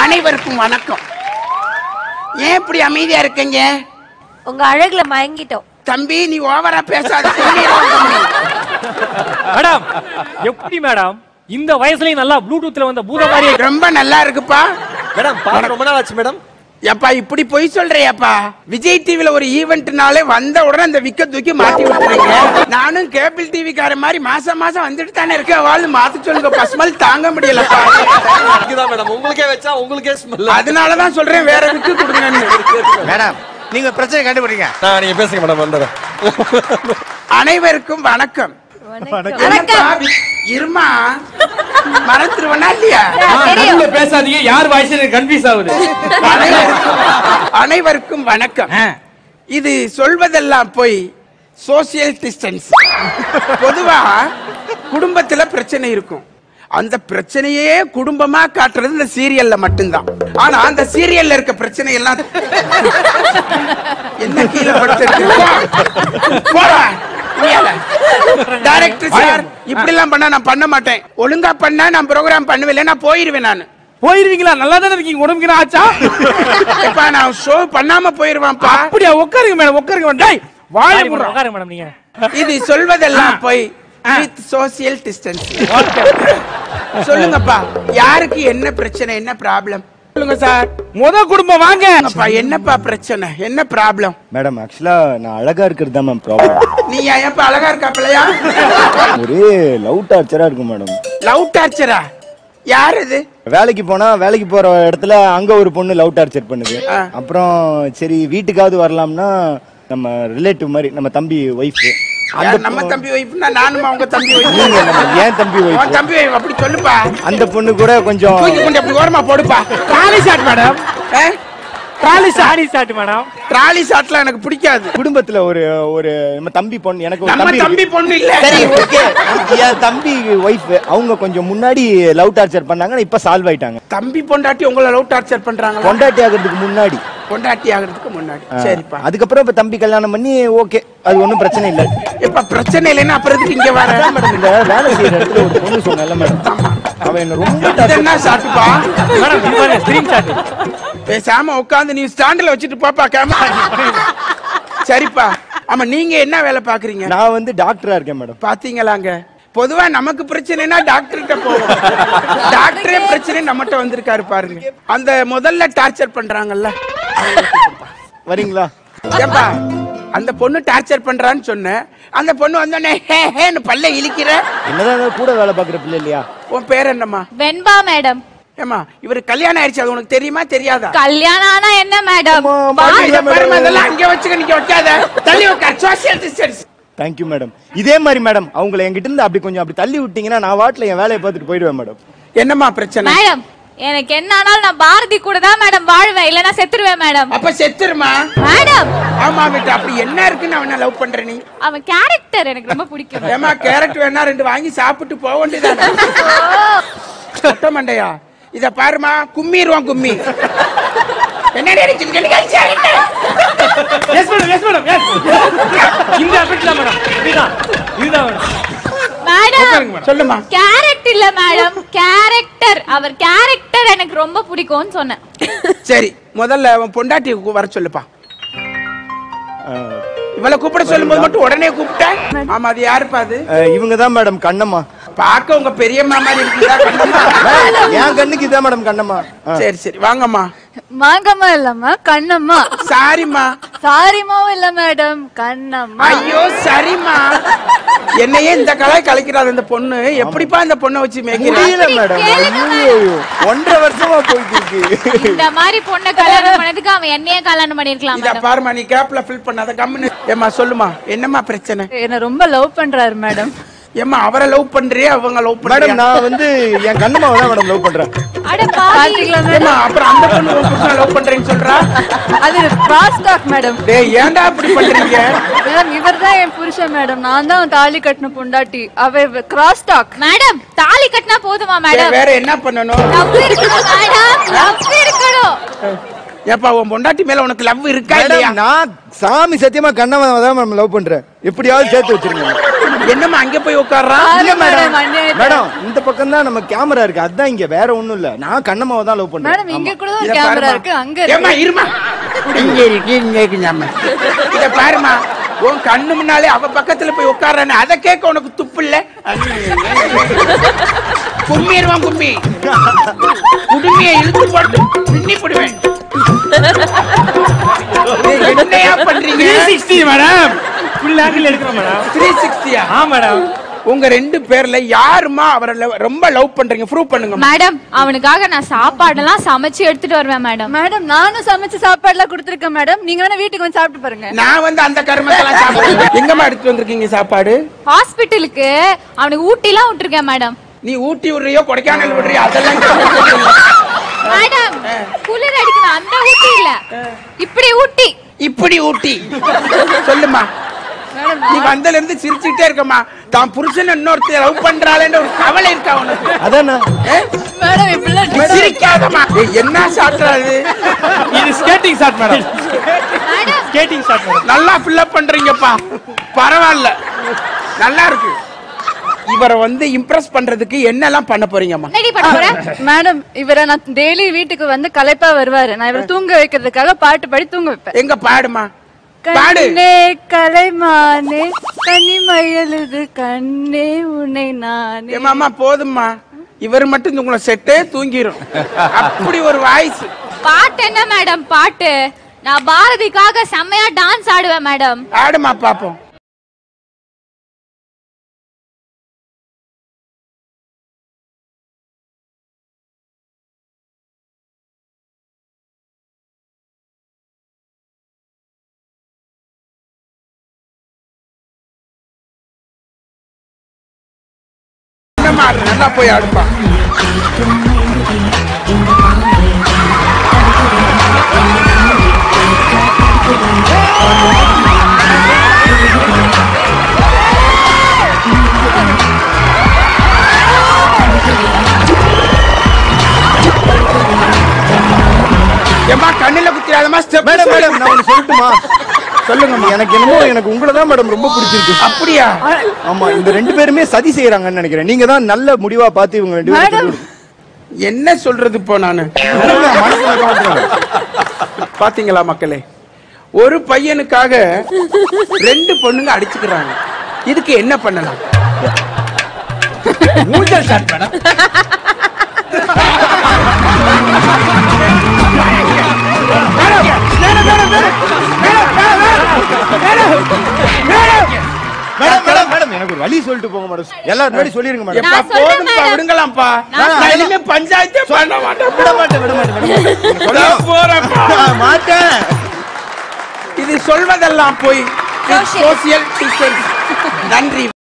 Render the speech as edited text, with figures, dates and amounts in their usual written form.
அனைவருக்கும் வணக்கம். ஏன் இப்படி அமைதியா இருக்கீங்க? உங்க அழகுல மயங்கிட்டோம். தம்பி நீ ஓவரா பேசாத. மேடம் எப்படி மேடம் இந்த வயசுலயும் நல்லா ப்ளூடூத்ல வந்த பூத மாதிரி ரொம்ப நல்லா இருக்குப்பா. மேடம் பாத்து ரொம்ப நாள் ஆச்சு மேடம். எப்பா இப்படி போய் சொல்றியாப்பா? விஜய் டிவில ஒரு ஈவென்ட்னாலே வந்த உடனே அந்த விக்க தூக்கி மாத்தி விட்டுறீங்க. நானும் கேபிள் டிவி கார மாதிரி மாசம் மாசம் வந்துட்டு தானே இருக்கேன். வாழ்ந்து மாத்தி சொல்லுங்க. பஸ்மல் தாங்க முடியலப்பா. இதுதான் மேடம் உங்களுக்கே வச்சா உங்களுக்கே ஸ்மெல். அதனாலதான் சொல்றேன் வேற விக்கு கொடுங்கன்னு. மேடம் நீங்க பிரச்சனை கண்டுபிடிங்க. நீங்க பேசுங்க மேடம் வந்துடுறேன். அனைவருக்கும் வணக்கம். வணக்கம். இருமா மறந்துருவனா இல்லையா? பேசாதீங்க. யார் வாய்ஸ் கன்ஃபியூஸ் ஆகுது. அனைவருக்கும் வணக்கம். இது சொல்வதெல்லாம் போய் சோசியல் டிஸ்டன்ஸ். பொதுவா குடும்பத்துல பிரச்சனை இருக்கும். அந்த பிரச்சனையே குடும்பமா காட்டுறது இந்த சீரியல்ல மட்டும்தான். ஆனா அந்த சீரியல்ல இருக்க பிரச்சனை எல்லாம் என்ன கீழே படுத்து டைரக்டர் சார் இப்படி எல்லாம் பண்ணா நான் பண்ண மாட்டேன். ஒழுங்கா பண்ணா நான் ப்ரோகிராம் பண்ணுவேன். நான் போயிருவேன். நான் போயிருவீங்களா? நல்லா தானே இருக்கீங்க. உடம்புக்கு ஆச்சா? எப்பா நான் ஷோ பண்ணாம போயிருவான்ப்பா. அப்படியே உட்காருங்க மேடம். உட்காருங்க மேடம். வாயை மூடுங்க. உட்காருங்க மேடம். நீங்க இது சொல்வதெல்லாம் போய் வித் சோசியல் டிஸ்டன்ஸ். சொல்லுங்கப்பா யாருக்கு என்ன பிரச்சனை, என்ன ப்ராப்ளம் சொல்லுங்க சார். முத குடும்பம் வாங்க. என்னப்பா பிரச்சனை, என்ன ப்ராப்ளம்? மேடம் ஆக்சுவலா நான் அழகா இருக்கிறது தான் மேம் ப்ராப்ளம். நீ ஏன்ப்பா அழகா இருக்காப்லையா? ஒரே லவ் டார்ச்சரா இருக்கு மேடம். லவ் டார்ச்சரா? யார் இது? வேலைக்கு போனா வேலைக்கு போற இடத்துல அங்க ஒரு பொண்ணு லவ் டார்ச்சர் பண்ணுது. அப்புறம் சரி வீட்டுக்காவது வரலாம்னா நம்ம ரிலேட்டிவ் மாதிரி நம்ம தம்பி ஒய்ஃப். நம்ம தம்பி வைஃப்னா நானும் அவங்க தம்பி வைஃப். ஏன் தம்பி வைஃப்? உன் தம்பி வைஃப் அப்படி சொல்லுப்பா. அந்த பொண்ணு கூட கொஞ்சம் தூக்கி கொண்டு அப்படி ஓரமா போடுப்பா. Trolley shot madam. Trolley shot madam. Trolley ஷாட்லாம் எனக்கு பிடிக்காது. குடும்பத்துல ஒரு ஒரு நம்ம தம்பி பொண்ணு, எனக்கு ஒரு நம்ம தம்பி பொண்ணு இல்ல. சரி ஓகே. என் தம்பி வைஃப் அவங்க கொஞ்சம் முன்னாடி லவ் டார்ச்சர் பண்ணாங்க. இப்ப சால்வ் ஆயிட்டாங்க. தம்பி பொண்டாட்டி உங்களை லவ் டார்ச்சர் பண்றாங்க? பொண்டாட்டி ஆகிறதுக்கு முன்னாடி. பொண்டாட்டி ஆகிறதுக்கு முன்னாடி. சரிப்பா. அதுக்கப்புறம் இப்ப தம்பி கல்யாணம் பண்ணி ஓகே, அது ஒண்ணும் பிரச்சனை இல்ல. இப்ப பிரச்சனை இல்லைன்னா அப்புறம் எதுக்கு இங்க வர மேடம்? இந்த வேலை செய்யற இடத்துல ஒரு பொண்ணு சொன்னல மேடம், அவ என்ன ரொம்ப என்ன சாட்டுப்பா மேடம். இது ஸ்கிரீன் ஷாட். பேசாம உட்கார்ந்து நீ ஸ்டாண்ட்ல வச்சிட்டு பாப்பா கேமரா. சரிப்பா. ஆமா நீங்க என்ன வேலை பாக்குறீங்க? நான் வந்து டாக்டரா இருக்கேன் மேடம். பாத்தீங்களாங்க, பொதுவா நமக்கு பிரச்சனைனா டாக்டர்கிட்ட போவோம். டாக்டரே பிரச்சனை நம்மகிட்ட வந்திருக்காரு பாருங்க. அந்த முதல்ல டார்ச்சர் பண்றாங்கல்ல, வரீங்களா? ஏப்பா அந்த பொண்ணு டார்ச்சர் பண்றான்னு சொன்ன, அந்த பொண்ணு வந்தோடனே ஹே ஹேன்னு பல்ல இழிக்கிற. என்னதான் கூட வேலை பாக்குற பிள்ளை இல்லையா? உன் பேர் என்னம்மா? வெண்பா மேடம். ஏமா இவரு கல்யாணம் ஆயிடுச்சு, அது உனக்கு தெரியுமா தெரியாதா? கல்யாணம் ஆனா என்ன மேடம்? அதெல்லாம் அங்க வச்சுக்க, நீங்க வைக்காத. தள்ளி உட்கார். Social distance. Thank you madam. இதே மாதிரி மேடம் அவங்களை என்கிட்ட இருந்து அப்படி கொஞ்சம் அப்படி தள்ளி விட்டீங்கன்னா நான் வாட்டில் என் வேலையை பார்த்துட்டு போயிடுவேன் மேடம். என்னம்மா பிரச்சனை? மேடம் எனக்கு என்ன ஆனாலும் நான் பாரதி கூட தான் மேடம் வாழ்வேன், இல்லனா செத்துருவேன் மேடம். அப்ப செத்துருமா மேடம்? ஆமா விட்டு. அப்படி என்ன இருக்குன்னு அவனை லவ் பண்ற நீ? அவன் கேரக்டர் எனக்கு ரொம்ப பிடிக்கும். ஏமா கேரட் வேணா 2 வாங்கி சாப்பிட்டு போக வேண்டியதானே? சொட்ட மண்டையா, இத பாருமா, கும்மிடுவான் கும்மி. என்ன நினைச்சிட்டு yes madam. Yes madam. Yes இந்த அஃபெக்ட் மேடம். இதுதான் மேடம். சொல்லுமா. கேரக்டர் இல்ல மேடம், கேரக்டர். அவர் கேரக்டர் எனக்கு ரொம்ப பிடிக்கும்னு சொன்னேன். சரி முதல்ல அவன் பொண்டாட்டி வர சொல்லுப்பா. இவளை கூப்பிட சொல்லும்போது மட்டும் உடனே கூப்பிட்டேன். ஆமா அது யாருப்பா? அது இவங்க தான் மேடம் கண்ணம்மா. பாக்க உங்க பெரியம்மா மாதிரி இருக்குதா கண்ணம்மா? என் கண்ணுக்கு இதான் மேடம் கண்ணம்மா. சரி சரி வாங்கம்மா. மாங்கம்மா இல்லம்மா, கண்ணம்மா. சாரிம்மா. சாரிமாவும் இல்ல மேடம், கண்ணம்மா. ஐயோ சரிம்மா. என்னையே இந்த கலாய் கலைக்கிறாரு இந்த பொண்ணு. எப்படிப்பா இந்த பொண்ணை வச்சு மேய்க்கிறீங்க மேடம்? 1.5 வருஷமா போயிட்டு இருக்கு. இந்த மாதிரி பொண்ணை கல்யாணம் பண்ணதுக்கு அவன் என்னையே கல்யாணம் பண்ணிருக்கலாம். இத பாருமா, நீ கேப்ல ஃபில் பண்ணாத கம்முன்னு. ஏமா சொல்லுமா, என்னம்மா பிரச்சனை? என்ன ரொம்ப லவ் பண்றாரு மேடம். ஏமா அவரை லவ் பண்றியே, அவங்க லவ் பண்றாங்க? மேடம் நான் வந்து என் கண்ணம்மாவை தான் மேடம் லவ் பண்றேன். அட பாத்தீங்களா மேடம்? அப்புறம் அந்த பொண்ணு உன் புருஷனை லவ் பண்றேன்னு சொல்றா? அது கிராஸ் டாக் மேடம். டேய் ஏன்டா இப்படி பண்றீங்க? மேடம் இவர்தான் என் புருஷன் மேடம், நான் தான் தாலி கட்டின பொண்டாட்டி. அவ கிராஸ் டாக் மேடம். தாலி கட்டினா போதுமா மேடம்? வேற என்ன பண்ணனும்? லவ் இருக்கணும் மேடம், லவ் இருக்கணும். ஏப்பா உன் பொண்டாட்டி மேல உனக்கு லவ் இருக்கா இல்லையா? நான் சாமி சத்தியமா கண்ணம்மாவை தான் மேடம் லவ் பண்றேன். எப்படியாவது சேர்த்து வச்சிருங்க. என்னம்மா அங்க போய் உட்கார்றான்? இல்ல மேடம் இந்த பக்கம் தான் நம்ம கேமரா இருக்கு, அதான் இங்க, வேற ஒண்ணும் இல்ல. நான் கண்ணம்மாவை தான் லவ் பண்றேன். மேடம் இங்க கூட ஒரு கேமரா இருக்கு, அங்க இருக்கு. ஏமா இருமா, இங்க இருக்கு ஞாம. இத பாருமா, உன் கண்ணு முன்னாலே அவ பக்கத்துல போய் உட்கார்றானே, அத கேட்க உனக்கு துப்பு இல்ல? கும்மிடுவான் கும்மி, குடுமையை இழுத்து போட்டு பின்னி போடுவேன். என்னையா பண்றீங்க? 360 மேடம். ஃபுல் ஆங்கிள் எடுக்கறோம் மேடம். 360யா? ஆ மேடம். உங்க ரெண்டு பேர்ல யாருமா அவரை ரொம்ப லவ் பண்றீங்க? ப்ரூவ் பண்ணுங்க மேடம். அவனுக்காக நான் சாப்பாடெல்லாம் சமைச்சு எடுத்துட்டு வருவேன் மேடம். மேடம் நானும் சமைச்சு சாப்பாடுலாம் கொடுத்துருக்கேன் மேடம். நீங்க வேணா வீட்டுக்கு வந்து சாப்பிட்டு பாருங்க. நான் வந்து அந்த கர்மத்தெல்லாம் சாப்பிடுறேன். எங்கம்மா எடுத்து வந்திருக்கீங்க சாப்பாடு? ஹாஸ்பிட்டலுக்கு அவனுக்கு ஊட்டிலாம் விட்டுருக்கேன் மேடம். நீ ஊட்டி விடுறியோ கொடைக்கானல் விடுறியோ அதெல்லாம் மேடம் குளிர் அடிக்கணும், அந்த ஊட்டி இல்ல, இப்படி ஊட்டி. இப்படி ஊட்டி சொல்லுமா. நீ வந்தல இருந்து சிரிச்சுட்டே இருக்கமா, தான் புருஷன் இன்னொருத்தர் லவ் பண்றாளேன்ற ஒரு கவலை இருக்கா உனக்கு? அதானே மேடம் இப்படி சிரிக்காதமா. என்ன சாட்றாது? இது skating shot madam. Skating shot madam. நல்லா ஃபில் அப் பண்றீங்கப்பா, பரவாயில்ல, நல்லா இருக்கு. இவரை வந்து இம்ப்ரெஸ் பண்றதுக்கு என்னெல்லாம் பண்ண போறீங்கம்மா? மேடம் இவரை நான் டெய்லி வீட்டுக்கு வந்து களைப்பா வருவாரு, நான் இவரை தூங்க வைக்கிறதுக்காக பாட்டு பாடி தூங்க வைப்பேன். எங்க பாடுமா, பாடு. கலைமானே கனிமயலுது கண்ணே உன்னை நானே. மாமா போதும்மா, இவர் மட்டும் உங்களை செட்டே தூங்கிரும். அப்படி ஒரு வாய்ஸ். பாட்டு என்ன மேடம் பாட்டு? நான் பாரதிக்காக செம்மையா டான்ஸ் ஆடுவேன் மேடம். ஆடுமா பாப்போம். நல்லா போய் ஆடுப்பா. ஏமா கண்ணில குத்திராதமா. ஸ்டெப் மேடம் மேடம் நான் ஒன்னு சொல்லட்டுமா? சொல்லுங்கம்மா. எனக்கு என்னமோ எனக்கு உங்களை தான் மேடம் ரொம்ப பிடிச்சிருக்கு. அப்படியா? ஆமா, இந்த ரெண்டு பேருமே சதி செய்யறாங்கன்னு நினைக்கிறேன். நீங்க தான் நல்ல முடிவா பார்த்து இவங்க ரெண்டு பேரும். என்ன சொல்றது இப்போ நானு? பாத்தீங்களா மக்களே, ஒரு பையனுக்காக ரெண்டு பொண்ணுங்க அடிச்சுக்கிறாங்க. இதுக்கு என்ன பண்ணலாம்? ஊஞ்சல் ஷாட் மேடம். எனக்கு ஒரு வழி சொல்லிட்டு போங்க மேடம். எல்லாரும் முன்னாடி சொல்லிருங்க மேடம். போதும்பா, விடுங்களாம்ப்பா. நான் இனிமே பஞ்சாயத்தே பண்ண மாட்டேன். மாட்டேன். இது சொல்வதெல்லாம் போய் சோசியல் டிஸ்டன்ஸ். நன்றி.